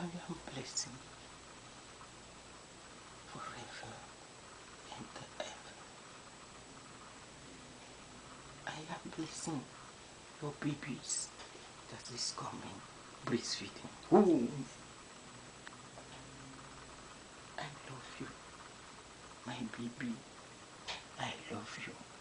am blessing forever and ever. I am blessing your babies that is coming, breastfeeding. Ooh. I love you, my baby. I love you.